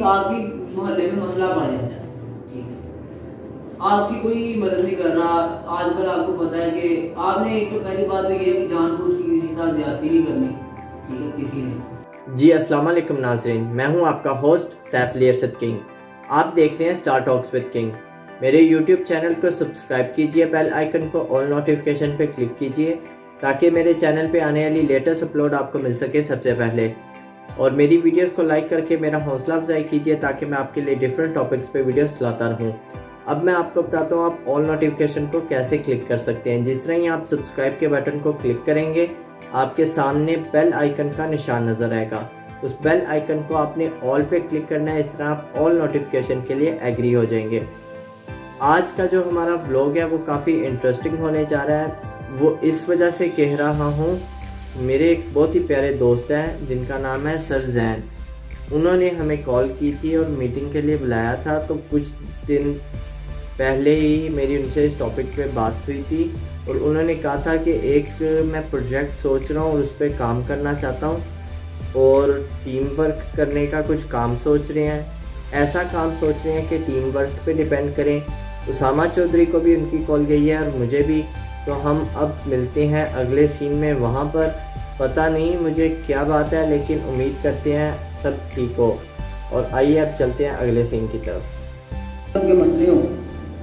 आपकी मोहल्ले में मसला पड़ जाता है, ठीक है, आपकी कोई मदद नहीं कर रहा। आजकल आपको पता है कि आपने एक तो पहली बात तो ये है कि जानबूझ के किसी के साथ ज्यादती नहीं करनी, ठीक है, किसी ने। जी अस्सलाम वालेकुम नाज़रीन, मैं हूं आपका होस्ट सैफ अली अरशद किंग। आप देख रहे हैं स्टार टॉक्स विद किंग। मेरे यूट्यूब चैनल को सब्सक्राइब कीजिए, बेल आइकन को ऑल नोटिफिकेशन पे क्लिक कीजिए ताकि मेरे चैनल पे आने वाली लेटेस्ट अपलोड आपको मिल सके सबसे पहले। और मेरी वीडियोस को लाइक करके मेरा हौसला अफजाई कीजिए ताकि मैं आपके लिए डिफरेंट टॉपिक्स पे वीडियोस लाता रहूं। अब मैं आपको बताता हूँ आप ऑल नोटिफिकेशन को कैसे क्लिक कर सकते हैं। जिस तरह ही आप सब्सक्राइब के बटन को क्लिक करेंगे आपके सामने बेल आइकन का निशान नज़र आएगा। उस बेल आइकन को आपने ऑल पे क्लिक करना है। इस तरह आप ऑल नोटिफिकेशन के लिए एग्री हो जाएंगे। आज का जो हमारा व्लॉग है वो काफ़ी इंटरेस्टिंग होने जा रहा है। वो इस वजह से कह रहा हूँ, मेरे एक बहुत ही प्यारे दोस्त हैं जिनका नाम है सर जैन। उन्होंने हमें कॉल की थी और मीटिंग के लिए बुलाया था। तो कुछ दिन पहले ही मेरी उनसे इस टॉपिक पे बात हुई थी और उन्होंने कहा था कि एक मैं प्रोजेक्ट सोच रहा हूँ और उस पर काम करना चाहता हूँ और टीम वर्क करने का कुछ काम सोच रहे हैं। ऐसा काम सोच रहे हैं कि टीम वर्क पे डिपेंड करें। उसामा चौधरी को भी उनकी कॉल गई है और मुझे भी। तो हम अब मिलते हैं अगले सीन में। वहाँ पर पता नहीं मुझे क्या बात है, लेकिन उम्मीद करते हैं सब ठीक हो। और आइए अब चलते हैं अगले सीन की तरफ। के मसले हों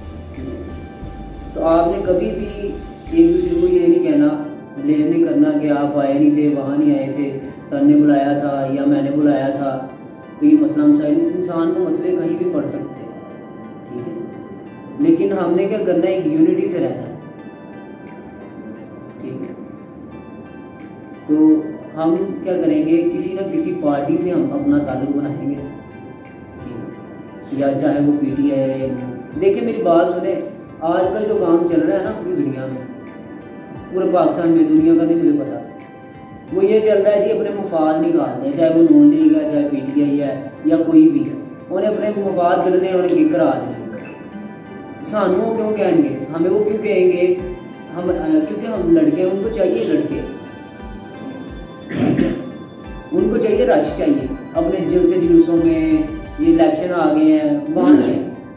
तो आपने कभी भी एक दूसरे को ये नहीं कहना, ब्लेम नहीं करना कि आप आए नहीं थे, वहाँ नहीं आए थे, सर ने बुलाया था या मैंने बुलाया था। तो ये मसला मसाइल, इंसान को मसले कहीं भी पड़ सकते हैं, ठीक है, लेकिन हमने क्या करना है, एक यूनिटी से रहना, ठीक है। तो हम क्या करेंगे, किसी न किसी पार्टी से हम अपना ताल्लुक बनाएंगे, ठीक है, या चाहे वो पीटीआई है। देखिए मेरी बात सुने, आजकल जो काम चल रहा है ना पूरी दुनिया में, पूरे पाकिस्तान में, दुनिया का नहीं मुझे पता, वो ये चल रहा है जी अपने मुफाद निकालते हैं, चाहे वो नॉन लीग है, चाहे पीटीआई है या कोई भी है, उन्हें अपने मुफाद मिलने, उन्हें किक करा देंगे। सानू क्यों कहेंगे, हमें वो क्यों कहेंगे, हम क्योंकि हम लड़के हैं, उनको चाहिए लड़के, उनको चाहिए रश चाहिए अपने जलसे जुलूसों में। ये इलेक्शन आ गए हैं वहाँ से,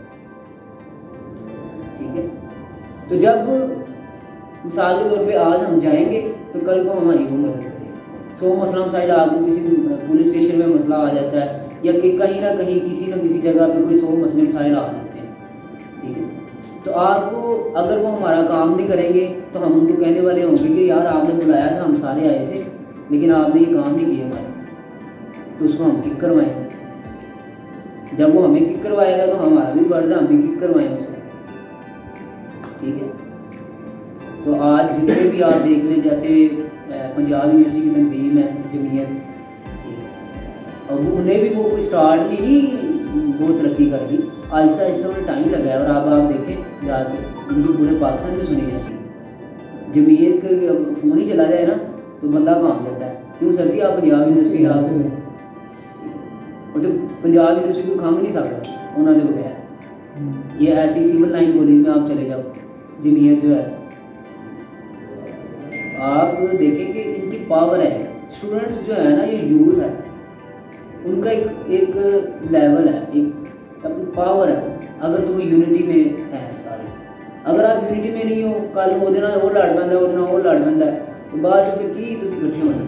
ठीक है। तो जब मिसाल के तौर पे आज हम जाएंगे तो कल को हमारी वो मदद करेगी। 100 मसला मसाइल, आपको किसी पुलिस स्टेशन में मसला आ जाता है या कि कहीं ना कहीं किसी न किसी जगह पे कोई 100 मसले मसाइल आ जाते हैं, ठीक है। तो आपको अगर वो हमारा काम नहीं करेंगे तो हम उनको कहने वाले होंगे कि यार आपने बुलाया था, हम सारे आए थे, लेकिन आपने ये काम नहीं किया हमारा, तो उसको हम किक करवाएंगे। जब वो हमें किक करवाएगा तो हमारा भी फर्ज है हम भी किक करवाएंगे उसको, ठीक है। तो आज जितने भी आप देख लें, जैसे पंजाब यूनिवर्सिटी की तंजीम है जमीयत, अब उन्हें भी वो कोई स्टार्ट नहीं बहुत तरक्की कर दी, आहिस्ता आहिस्ता उन्हें टाइम लगा है। और अब आप देखें जाके उनकी पूरे पाकिस्तान में सुनी जाती है। जमीयत का फ़ोन ही चला जाए ना तो बंदा काम जाता है, क्यों सर जी आप पंजाब यूनिवर्सिटी आप तो पंजाब यूनिवर्सिटी को खंघ नहीं सकता उन्होंने बगैर। ये ऐसी सिविल लाइन कॉलेज में आप चले जाओ, जमीयत जो है, आप देखें कि इनकी पावर है। स्टूडेंट्स जो है ना, ये यूथ है, उनका एक लेवल है, एक अपनी पावर है। अगर तो वो यूनिटी में है सारे, अगर आप यूनिटी में नहीं हो, कल वो दिन वो लड़ पैंदा, वो दिन वो लड़ पैंदा है, तो बाद फिर की तुम इकट्ठे होना।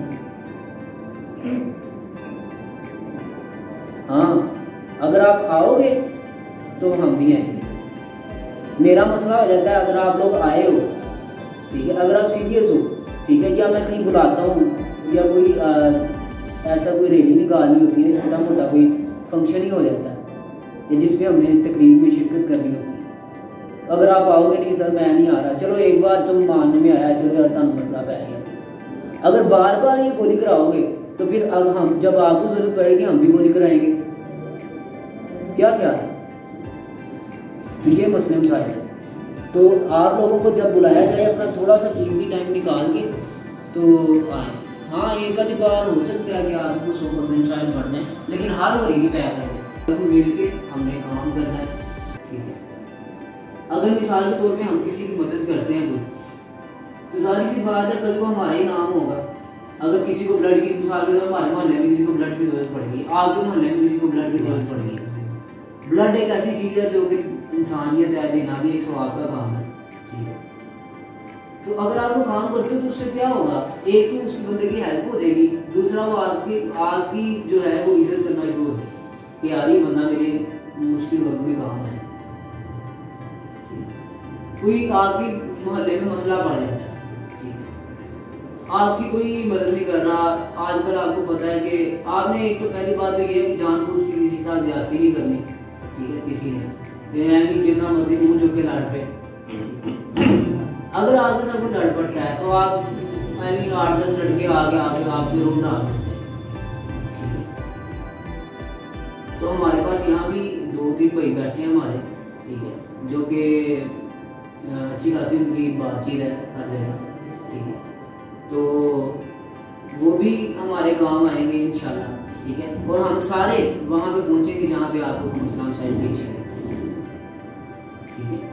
हाँ, अगर आप आओगे तो हम भी आएंगे। मेरा मसला हो जाता है अगर आप लोग आए हो, ठीक है, अगर आप सीरियस हो, ठीक है, या मैं कहीं बुलाता हूँ या कोई ऐसा कोई रैली निकालनी होती है, छोटा मोटा कोई फंक्शन ही हो जाता है या जिसमें हमने तकरीब में शिरकत करनी होती है, अगर आप आओगे नहीं सर मैं नहीं आ रहा, चलो एक बार तुम मानने में आया, चलो यार तुम मसला पै गया। अगर बार बार ये गोली कराओगे तो फिर अब हम जब आपको जरूरत पड़ेगी हम भी गोली कराएंगे, क्या ख्याल है? तो ये मसले मसाइल है। तो आप लोगों को जब बुलाया जाए अपना थोड़ा सा कीमती टाइम निकाल के तो आए। हाँ, एक आधी बार हो सकता है कि आपको 100 मसले मसाइल बढ़ जाए, लेकिन हर हो रही पैसा है तो मिल के हमने काम करना है, ठीक है। अगर मिसाल के तौर पे हम किसी की मदद करते हैं कोई, तो सारी सी बात है कल को हमारा ही नाम होगा। अगर किसी को ब्लड की मिसाल के तौर पर हमारे मोहल्ले में किसी को ब्लड की ज़रूरत पड़ेगी, आपके मोहल्ले में किसी को ब्लड की ज़रूरत पड़ेगी। ब्लड एक ऐसी चीज़ है जो कि इंसानियत है, देना भी एक सवाब का काम है, ठीक है। तो अगर आप वो काम करते हो तो उससे क्या होगा, एक तो उस बंदे की हेल्प हो जाएगी, दूसरा वो आपकी जो है वो इज्जत करना शुरू हो जाएगी कि यार ये बंदा मेरे मुश्किल वक्त में काम है। कोई आपकी मोहल्ले में मसला पड़ जाता है, ठीक है, आपकी कोई मदद नहीं कर रहा। आजकल आपको पता है कि आपने एक तो पहली बात तो ये है कि जानबूझ के किसी के साथ ज्यादती नहीं करनी, ठीक है। किसी ने मैं भी जितना मर्जी मुंह चुप के लड़ पे, अगर आपके साथ कोई लड़ पड़ता है तो आप मैं भी 8-10 लड़के आगे आपके रोड डाल देते हैं। तो हमारे पास यहाँ भी 2-3 भाई बैठे हैं हमारे, ठीक है, जो कि अच्छी खासी उनकी बातचीत है हर जगह, ठीक है। तो वो भी हमारे काम आएंगे इंशाल्लाह, ठीक है। और हम सारे वहाँ पे पहुँचेंगे जहाँ पे आपको मसला मसाइल पेश है, ठीक है।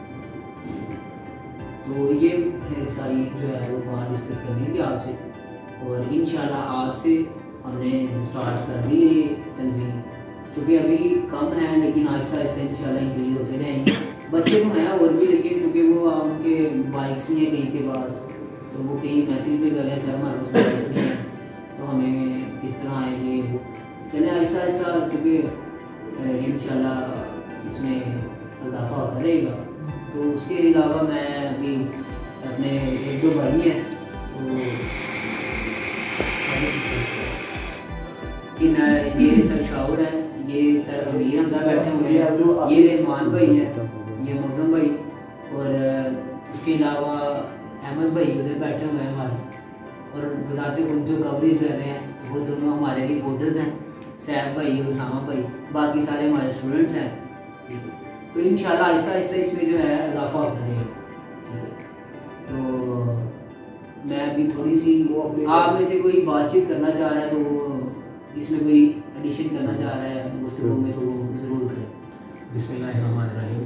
तो ये है सारी जो है वो बात डिस्कस करनी थी आपसे, और इंशाल्लाह आज से हमने स्टार्ट कर दी ये तंजीम, क्योंकि अभी कम है लेकिन आहिस्ता आहिस्ता इंशाल्लाह इंक्रीज होते जाएंगे। बच्चे तो हैं और भी, लेकिन क्योंकि वो उनके बाइक्स नहीं है कहीं के पास, तो वो कहीं मैसेज पे कर रहे हैं सर हमारे पास बाइक्स नहीं है तो हमें किस तरह आएंगे। चले आहिस्ता आहिस्ता, क्योंकि इंशाल्लाह इसमें इजाफा होता रहेगा। तो उसके अलावा मैं अभी अपने 1-2 भाई हैं तो ये सर शाहौर है, ये सर अमीर अंदर बैठे हुए हैं, ये रहमान भाई हैं, ये मौसम भाई, और उसके अलावा अहमद भाई उधर बैठे हुए हैं हमारे, और बजाते खुद जो कवरेज कर रहे हैं वो दोनों हमारे रिपोर्टर्स हैं, सैफ भाई और उसामा भाई, बाकी सारे हमारे स्टूडेंट्स हैं, ठीक है। तो इंशाल्लाह आहिस्ता आहिस्ता इसमें जो है इजाफा होता रहेगा, ठीक है। तो मैं अभी थोड़ी सी आप में से कोई बातचीत करना चाह रहा है तो वो इसमें कोई एडिशन करना चाह रहा है तो गुफ्तगू में तो ज़रूर करें। बिस्मिल्लाहिर्रहमानिर्रहीम।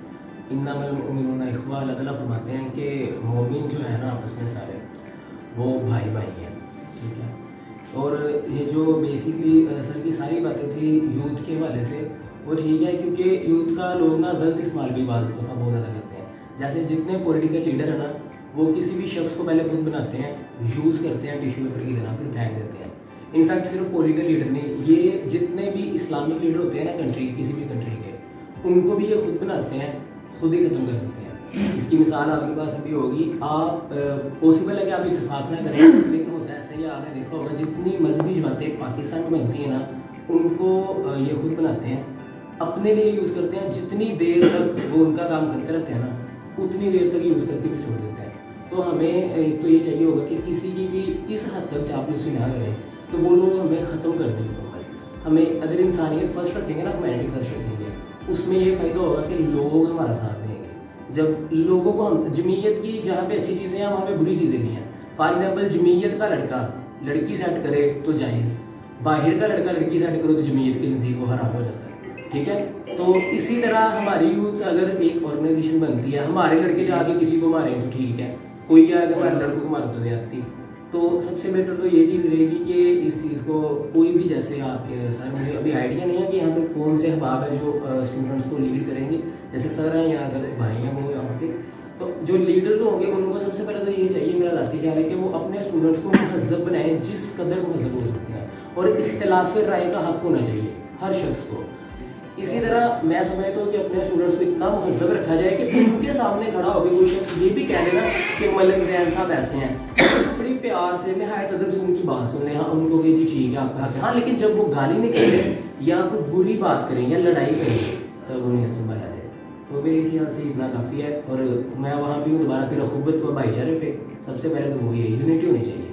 इन्नमल मुमिनूना इख्वा, अल्लाह ताला फरमाते हैं कि मोमिन जो है ना आपस में सारे वो भाई भाई हैं, ठीक है। और ये जो बेसिकली सर की सारी बातें थी यूथ के हवाले से, वो ठीक है, क्योंकि यूथ का लोग ना गलत इस्तेमाल भी बहुत ज़्यादा करते हैं। जैसे जितने पॉलिटिकल लीडर है ना वो किसी भी शख्स को पहले खुद बनाते हैं, यूज़ करते हैं टिश्यू पेपर की तरह, फिर फेंक देते हैं। इनफैक्ट सिर्फ पॉलिटिकल लीडर नहीं, ये जितने भी इस्लामिक लीडर होते हैं ना कंट्री, किसी भी कंट्री के, उनको भी ये खुद बनाते हैं, खुद ही ख़त्म कर देते हैं। इसकी मिसाल आपके पास अभी होगी, आप पॉसिबल है कि आप इत्तेफाक ना करें, लेकिन होता है सही, आपने देखा होगा जितनी मजहबी जमातें पाकिस्तान में बनती हैं ना उनको ये खुद बनाते हैं, अपने लिए यूज़ करते हैं। जितनी देर तक वो उनका काम करते रहते हैं ना उतनी देर तक यूज़ करके भी छोड़ देते हैं। तो हमें एक तो ये चाहिए होगा कि किसी की भी इस हद तक चापलूसी ना करें तो वो लोग हमें ख़त्म कर देंगे। हमें अगर इंसानियत फर्स्ट रखेंगे ना, ह्यूमैनिटी फर्स्ट रखेंगे, उसमें ये फ़ायदा होगा कि लोग हमारा साथ देंगे। जब लोगों को हम जमीयत की जहाँ पे अच्छी चीज़ें हैं वहाँ पे बुरी चीज़ें भी हैं। फॉर एग्जाम्पल जमीयत का लड़का लड़की सेट करे तो जायज़, बाहर का लड़का लड़की सेट करो तो जमीयत के नज़ीर वो हराम हो जाता है, ठीक है। तो इसी तरह हमारी यूथ अगर एक ऑर्गेनाइजेशन बनती है, हमारे लड़के जाके किसी को मारें तो ठीक है, कोई आगे हमारे लड़कों को मारो तो नहीं आती। तो सबसे बेटर तो ये चीज़ रहेगी कि इस चीज़ को कोई भी, जैसे आपके सर, मुझे अभी आइडिया नहीं है कि यहाँ पे कौन से अहबाब है जो स्टूडेंट्स को लीड करेंगे, जैसे सर हैं या अगर भाई हैं वो यहाँ पे, तो जो लीडर्स होंगे उनको सबसे पहले तो ये चाहिए, मेरा ज़ाती ख्याल है कि वो अपने स्टूडेंट्स को महज़ब बनाएं जिस कदर महज़ब हो सकते हैं, और इख्तिलाफ़ राय का हक़ होना चाहिए हर शख्स को। इसी तरह मैं समझता हूँ कि अपने स्टूडेंट्स को इतना महज़ब रखा जाए कि उनके सामने खड़ा होकर कोई शख्स ये भी कह देना कि मलिक ज़ैन साहब ऐसे हैं, बड़ी प्यार से नहायत अदब से उनकी बात सुन लें, हाँ उनको कि जी ठीक है आपका हक है, हाँ, लेकिन जब वो गाली निकलें या कोई बुरी बात करें या लड़ाई करें तब उन्हें संभाला जाए। तो मेरे ख्याल से इतना काफ़ी है। और मैं वहाँ भी दोबारा फिर अखुबत व भाईचारे पे सबसे पहले तो वही है, यूनिटी होनी चाहिए।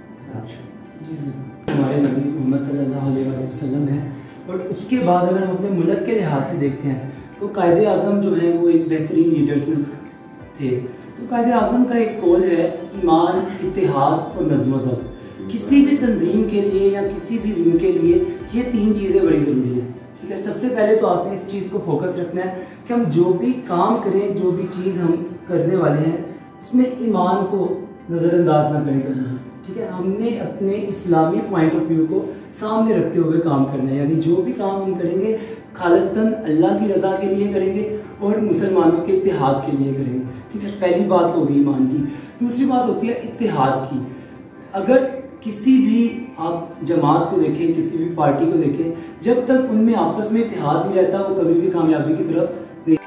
हमारे नबी मोहम्मद सल्लल्लाहु अलैहि वसल्लम है, और उसके बाद अगर हम अपने मुल्क के लिहाज से देखते हैं तो कायदे आज़म जो है वो एक बेहतरीन लीडर्स थे। तो कायदे आज़म का एक कौल है, ईमान, इत्तेहाद और नज़्म व ज़ब्त। किसी भी तंजीम के लिए या किसी भी विंग के लिए ये 3 चीज़ें बड़ी ज़रूरी हैं, ठीक है। सबसे पहले तो आपने इस चीज़ को फोकस रखना है कि हम जो भी काम करें, जो भी चीज़ हम करने वाले हैं, उसमें ईमान को नज़रअंदाज ना करें कभी, ठीक है, हमने अपने इस्लामी पॉइंट ऑफ व्यू को सामने रखते हुए काम करना है, यानी जो भी काम हम करेंगे खालिस्तन अल्लाह की रज़ा के लिए करेंगे और मुसलमानों के इत्तेहाद के लिए करेंगे। ठीक है, पहली बात हो गई ईमान की। दूसरी बात होती है इत्तेहाद की। अगर किसी भी आप जमात को देखें, किसी भी पार्टी को देखें, जब तक उनमें आपस में इत्तेहाद नहीं रहता वो कभी भी कामयाबी की तरफ नहीं।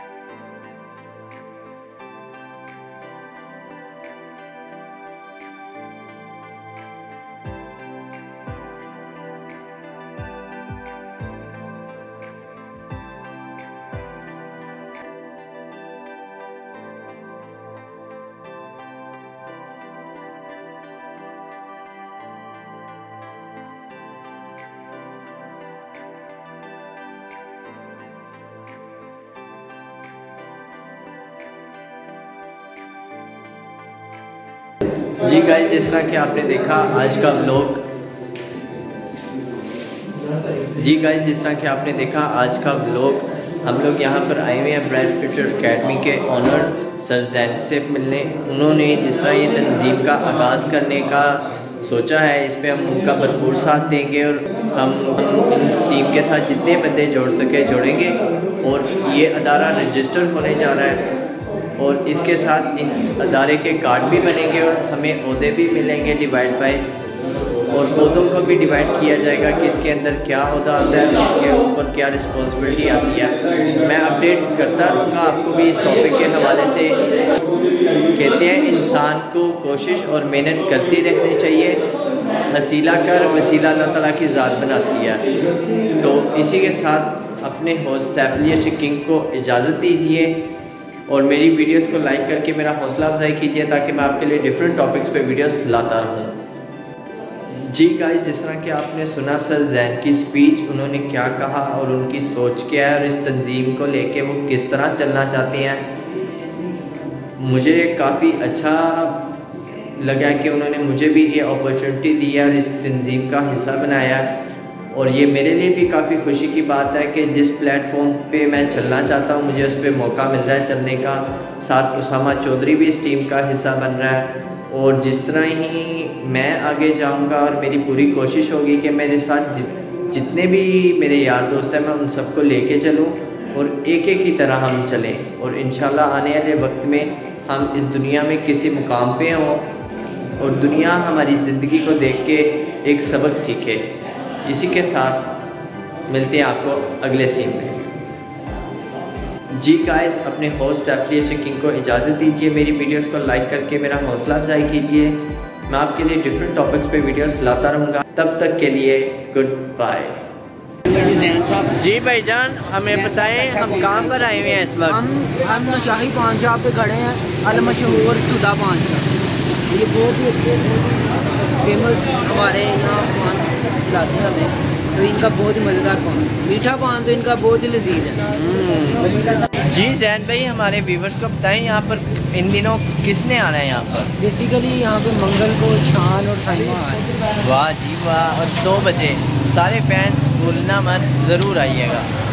जी गाइस, जिस तरह कि आपने देखा आज का व्लॉग, हम लोग यहाँ पर आए हुए हैं ब्राइट फ्यूचर एकेडमी के ऑनर सर जैन से मिलने। उन्होंने जिस तरह ये तंजीम का आगाज़ करने का सोचा है, इस पे हम उनका भरपूर साथ देंगे और हम इस टीम के साथ जितने बंदे जोड़ सके जोड़ेंगे। और ये अदारा रजिस्टर होने जा रहा है और इसके साथ इस अदारे के कार्ड भी बनेंगे और हमें ओहदे भी मिलेंगे डिवाइड बाय, और ओहदों को भी डिवाइड किया जाएगा कि इसके अंदर क्या ओहदा आता है, इसके ऊपर क्या रिस्पॉन्सिबिलिटी आती है। मैं अपडेट करता रहूँगा आपको भी इस टॉपिक के हवाले से। कहते हैं इंसान को कोशिश और मेहनत करती रहनी चाहिए, हसीला कर वसीला अल्लाह ताला की ज़ात बनाती है। तो इसी के साथ अपने होस्ट सैफलियर किंग को इजाज़त दीजिए और मेरी वीडियोस को लाइक करके मेरा हौसला अफजाई कीजिए ताकि मैं आपके लिए डिफरेंट टॉपिक्स पे वीडियोस लाता रहूँ। जी गाइस, जिस तरह कि आपने सुना सर जैन की स्पीच, उन्होंने क्या कहा और उनकी सोच क्या है और इस तंजीम को लेके वो किस तरह चलना चाहते हैं, मुझे काफ़ी अच्छा लगा कि उन्होंने मुझे भी ये अपॉर्चुनिटी दी है और इस तंजीम का हिस्सा बनाया। और ये मेरे लिए भी काफ़ी खुशी की बात है कि जिस प्लेटफॉर्म पे मैं चलना चाहता हूँ मुझे उस पर मौका मिल रहा है चलने का। साथ उसामा चौधरी भी इस टीम का हिस्सा बन रहा है और जिस तरह ही मैं आगे जाऊँगा और मेरी पूरी कोशिश होगी कि मेरे साथ जितने भी मेरे यार दोस्त हैं मैं उन सबको लेके चलूँ और एक एक की तरह हम चलें और इंशाल्लाह आने वाले वक्त में हम इस दुनिया में किसी मुकाम पे हों और दुनिया हमारी ज़िंदगी को देख के एक सबक सीखे। इसी के साथ मिलते हैं आपको अगले सीन में। जी गाइस, अपने होस्ट सैफलियर किंग को इजाज़त दीजिए, मेरी वीडियोस को लाइक करके मेरा हौसला अफजाई कीजिए। मैं आपके लिए डिफरेंट टॉपिक्स पे वीडियोस लाता रहूँगा। तब तक के लिए गुड बाय। जी भाईजान, हमें बताएं हम कहाँ पर आए हुए हैं इस वक्त? हम नशाही पान शॉप पे खड़े हैं, अल मशहूर सुधा पान शॉप। ये बहुत ही फेमस हमारे यहाँ पान खिलाते हैं हमें, तो इनका बहुत ही मज़ेदार पान, मीठा पान तो इनका बहुत ही लजीज है। जी जैन भाई, हमारे व्यूवर्स को बताएं यहाँ पर इन दिनों किसने आना है यहाँ पर? बेसिकली यहाँ पे मंगल को शान और साइमा आए। वाह जी वाह, और 2 बजे सारे फैंस भूलना मत, ज़रूर आइएगा।